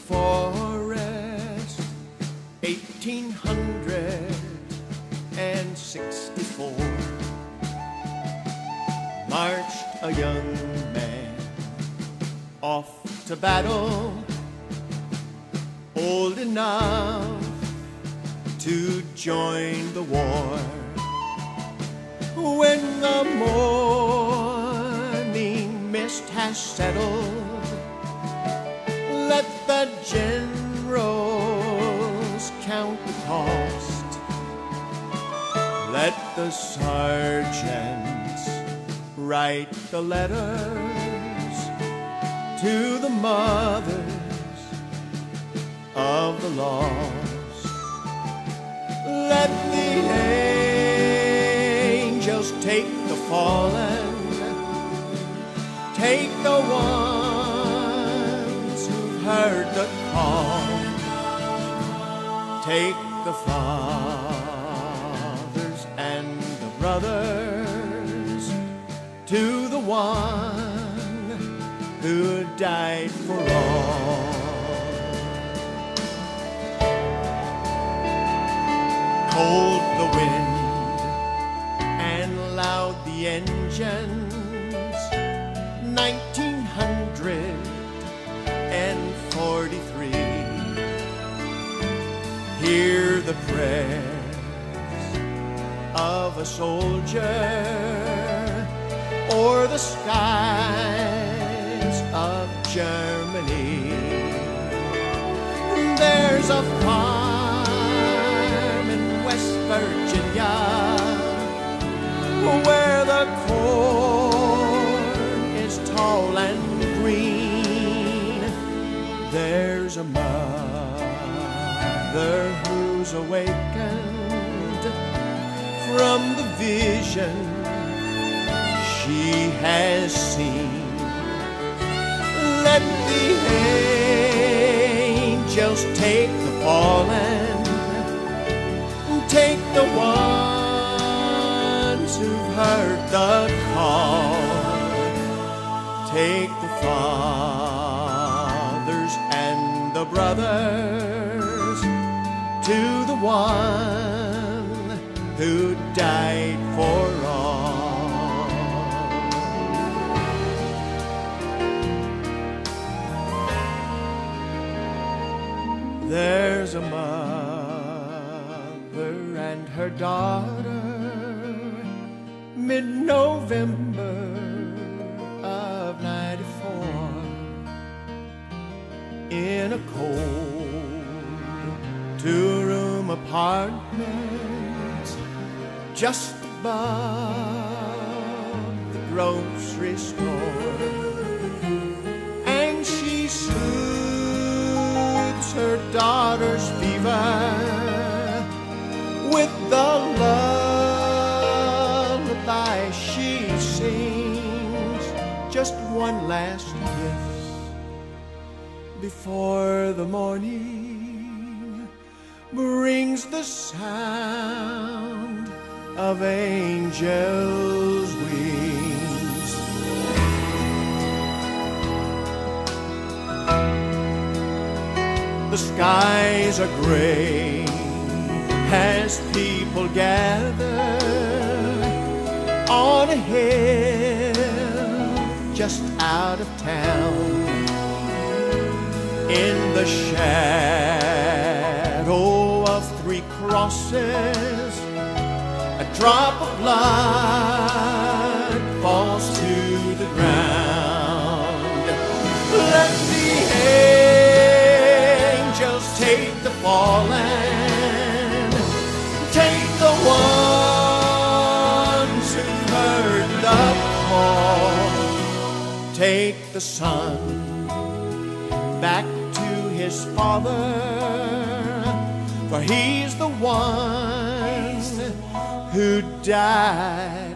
forest, 1864, marched a young man off to battle, old enough to join the war. When the morning mist has settled, let the generals count the cost. Let the sergeants write the letters to the mothers of the lost. Let the angels take the fallen, take the ones who've heard the call, take the fathers and the brothers to the one who died for all. Cold the wind and loud the engines, 1943. Hear the prayers of a soldier o'er the skies of Germany. There's a farm in West Virginia where the corn is tall and green. There's a mother who's awakened from the vision she has seen. Let the angels take the fallen, take the ones who've heard the call, take the fathers and the brothers to the one who died for all. There's a mother and her daughter, mid-November of '94, in a cold two-room apartment just above the grocery store, and she soothes her daughter's fever with the lullaby she sings. Just one last kiss before the morning brings the sound of angels' wings. The skies are gray as people gather on a hill just out of town. In the shadow of three crosses, a drop of blood falls to the ground. Let the angels take the fallen, take the ones who heard the call, take the son back to his father, for he's the one who died